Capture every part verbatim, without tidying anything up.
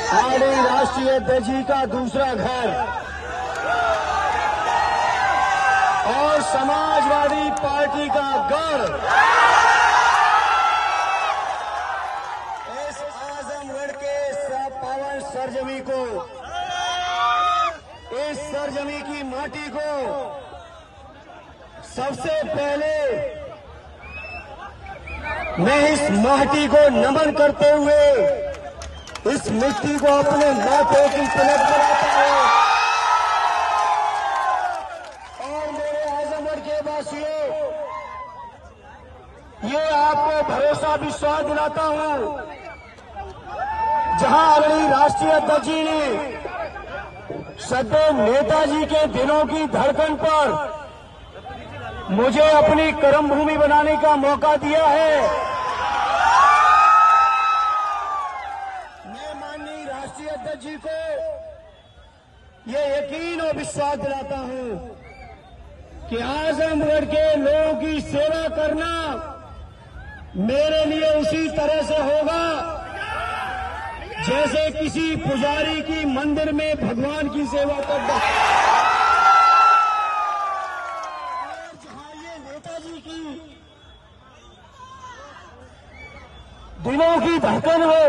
आदरणीय राष्ट्रीय अध्यक्ष जी का दूसरा घर और समाजवादी पार्टी का गढ़ इस आजमगढ़ के पावन सरजमी को, इस सरजमी की माटी को सबसे पहले मैं इस माटी को नमन करते हुए इस मिट्टी को अपने माथे की तिलक कराता हूं। और मेरे आजमगढ़ के वासियों, ये आपको भरोसा विश्वास दिलाता हूं, जहां आदरणीय राष्ट्रीय अध्यक्ष जी ने सदैव नेताजी के दिलों की धड़कन पर मुझे अपनी कर्मभूमि बनाने का मौका दिया है, मैं माननीय राष्ट्रीय अध्यक्ष जी को ये यकीन और विश्वास दिलाता हूं कि आजमगढ़ के लोगों की सेवा करना मेरे लिए उसी तरह से होगा जैसे किसी पुजारी की मंदिर में भगवान की सेवा करता है। दिलों की धड़कन हो,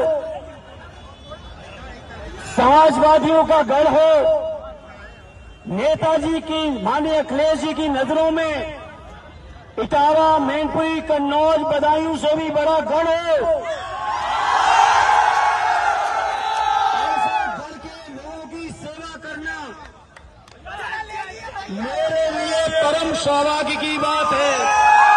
समाजवादियों का गढ़ हो, नेताजी की माननीय अखिलेश जी की नजरों में इटावा, मैनपुरी, कन्नौज, बदायूं से भी बड़ा गढ़ हो, ऐसे गढ़ के लोगों की सेवा करना मेरे लिए परम सौभाग्य की बात है।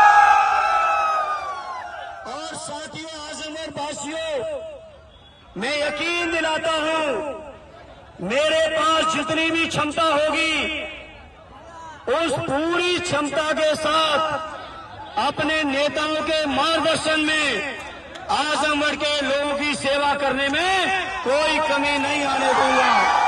मैं यकीन दिलाता हूं, मेरे पास जितनी भी क्षमता होगी उस पूरी क्षमता के साथ अपने नेताओं के मार्गदर्शन में आजमगढ़ के लोगों की सेवा करने में कोई कमी नहीं आने दूंगा।